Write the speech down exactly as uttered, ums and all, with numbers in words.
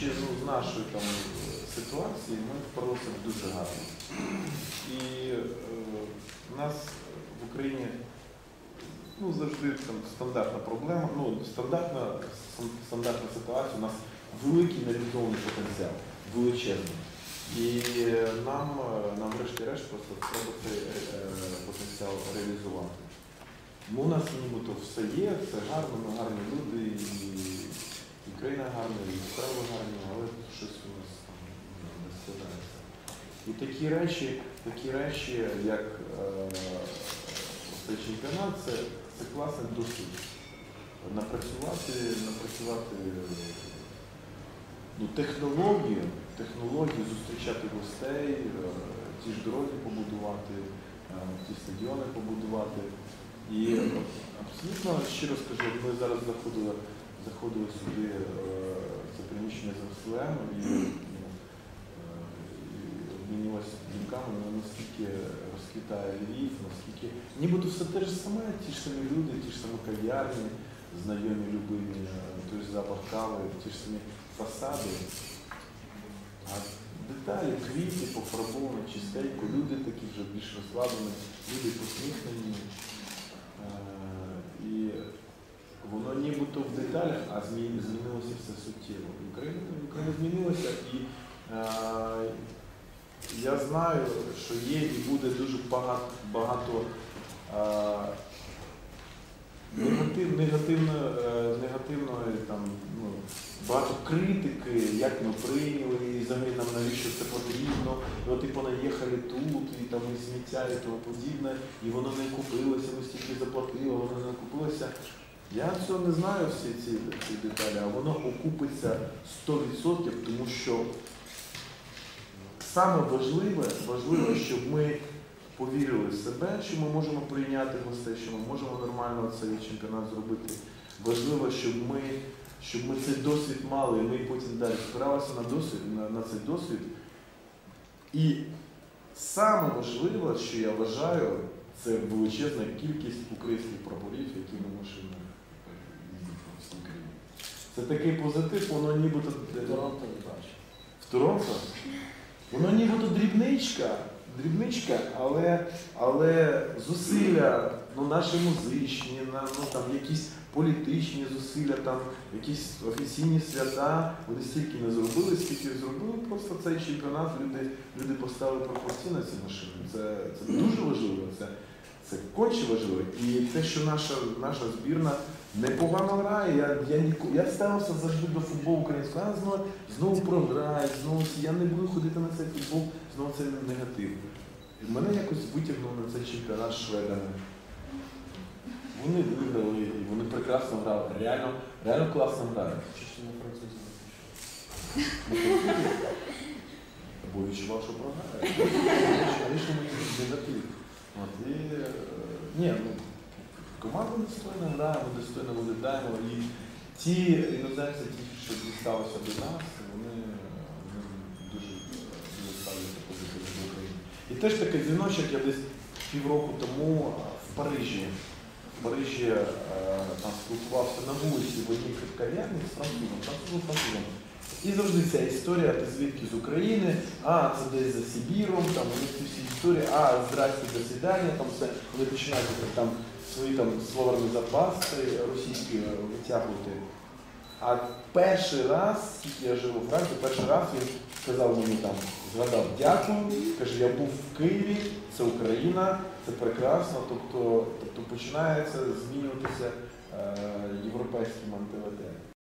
виходячи ну, з нашої там, ситуації, ми впоралися дуже гарно. І е, у нас в Україні ну, завжди там, стандартна проблема, ну, стандартна, стандартна ситуація, у нас великий нереалізований потенціал, величезний. І нам, нам врешті-решт, просто треба цей потенціал реалізувати. Ну, у нас нібито все є, це гарно, ми гарні люди, і, і країна гарна, і справи гарні, але щось у нас там не складається. І такі речі, такі речі як е, цей чемпіонат, це, це класний досвід. Напрацювати, напрацювати ну, технології, технології, зустрічати гостей, е, ті ж дороги побудувати, е, ті стадіони побудувати. І абсолютно, щиро скажу, ми зараз заходили, заходили сюди е, це приміщення з РСЛМ і, ну, е, і обмінювалися думками, наскільки розквітає Львів, наскільки нібито все те ж саме, ті ж самі люди, ті ж самі кав'ярні, знайомі, любимі, той ж запах кави, ті ж самі фасади. А деталі, квіти, пофарбовані, чистенько, люди такі вже більш розслаблені, люди посміхнені. І воно нібито в деталях, а змінилося все суттєво. Україна, Україна змінилася, і е, я знаю, що є і буде дуже багато, багато е, негатив, негативно, е, негативної, там, ну, багато критики, як ми прийняли, і взагалі нам навіщо це потрібно, і от і понаїхали тут, і там і сміття, і тому подібне, і воно не купилося, ми стільки заплатили, воно не купилося. Я цього не знаю, всі ці, ці деталі, а воно окупиться сто відсотків, тому що саме важливе, важливо, щоб ми повірили в себе, що ми можемо прийняти гостей, що ми можемо нормально цей чемпіонат зробити. Важливо, щоб ми щоб ми цей досвід мали, і ми потім далі спиралися на, досвід, на, на цей досвід. І саме важливе, що я вважаю, це величезна кількість українських прапорів, які ми можемо їздити по всій країні. Це такий позитив, воно нібито... В Торонто не бачу. В Торонто? Воно нібито дрібничка, дрібничка, але, але зусилля, ну, наші музичні, ну, там, якісь політичні зусилля, там, якісь офіційні свята, вони стільки не зробили, скільки зробили, просто цей чемпіонат, люди, люди поставили пропорції на ці машини. Це, це дуже важливо, це, це конче важливо. І те, що наша, наша збірна непогано грає, я, я, я ставився завжди до футболу українського, а знову, знову програють, знову я не буду ходити на цей футбол, знову це негатив. І мене якось витягнув на цей чемпіонат шведами. Вони виграли, і вони прекрасно грали, реально, реально класно грають. Чисто на французі напишу. Бо відчував, що програє. Звісно, мені негатив. От, і, ні, ну, команда достойно грає, ми достойно виглядаємо. І ті іноземці, ті, що дісталися до нас, вони, вони дуже, дуже ставляться позитивно до України. І теж такий дзвіночок, я десь півроку тому в Парижі. В Парижі е, там спілкувався на вулиці в одній кав'ярні з французом, французом, французом. І завжди ця історія, ти звідки з України, а це десь за Сибіром, там вони ці всі історії, а здрасте, до свидання, там все, вони починають там свої там словарні запаси російські витягувати. А перший раз, скільки я живу у Франції, перший раз він сказав мені там, згадав дякую, каже, я був в Києві, це Україна, це прекрасно, тобто, тобто починається змінюватися е, європейський менталітет.